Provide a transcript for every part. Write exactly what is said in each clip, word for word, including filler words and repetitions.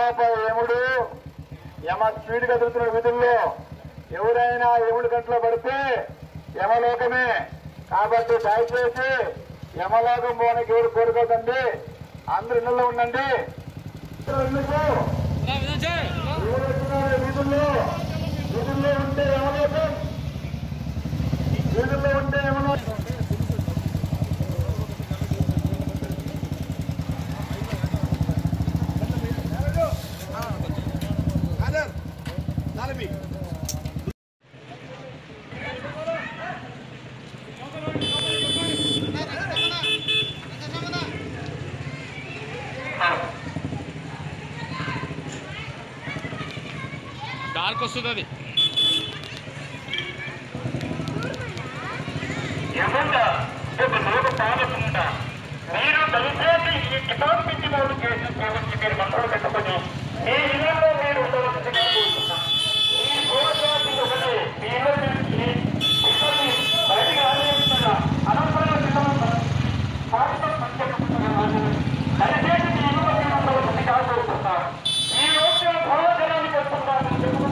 యమలోక యముడు యమ స్పీడ్ కదులుతున్న విధుల్లో ఎవరైనా యముడి గంటలో పడితే యమలోకమే. కాబట్టి దయచేసి యమలోకం పోనకి ఎవరు కోరుకోదండి, అందరు ఇళ్లలో ఉండండి. వీధుల్లో వీధుల్లో ఉంటే యమలోకం, వీధుల్లో ఉంటే యమలోకం. డార్క్ వస్తుంది అది మీరు దయచేసి ఈ కితాబు పెట్టి మూడు కేసులు పోవచ్చు. మీరు మంత్రాలు పెట్టుకుని మీ ఇళ్లలో మీరు ఉండవలసిందిగా కోరుతున్నా. మీ గోశాలకు ఒకటే మీ ఇళ్ళ నుంచి ఇద్దరిని బయటికి ఆలోచిస్తున్నా అనవసరంగా దయచేసి మీ ఇల్లు మీరు ఉండవలసిందిగా కోరుతున్నా. ఈ రోజు భోజనానికి వస్తున్నారు.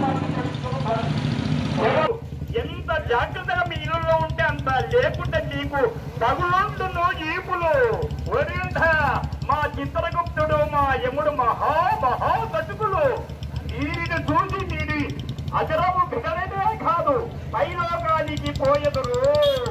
ఎంత జాగ్రత్తగా మీ ఇళ్ళలో ఉంటే అంత లేకుంటే మీకు తగులుండును ఈపులు. ఒరింట మా చిత్రగుప్తుడు మా యముడు మహా మహా కటుకులు. వీరిని చూసి వీరి అజరము బిగలనే కాదు పైలోకానికి పోయెదురు.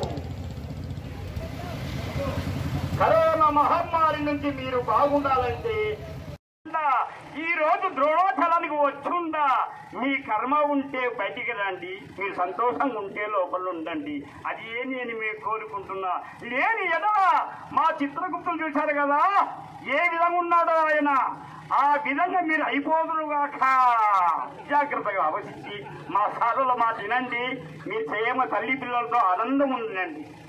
కరోనా మహమ్మారి నుంచి మీరు బాగుండాలంటే ఈ రోజు ద్రోణోత్సవానికి వచ్చుందా. మీ కర్మ ఉంటే బయటికి రండి, మీరు సంతోషంగా ఉంటే లోపల ఉండండి. అది ఏ నేను మీరు కోరుకుంటున్నా. లేని ఎదవ మా చిత్రగుప్తులు చూశారు కదా ఏ విధంగా ఉన్నాడో ఆయన, ఆ విధంగా మీరు అయిపోదురుగాక. జాగ్రత్తగా ఆలోచించి మా సాధుల మాట వినండి. మీ ప్రేమ తల్లి పిల్లలతో ఆనందం ఉండండి.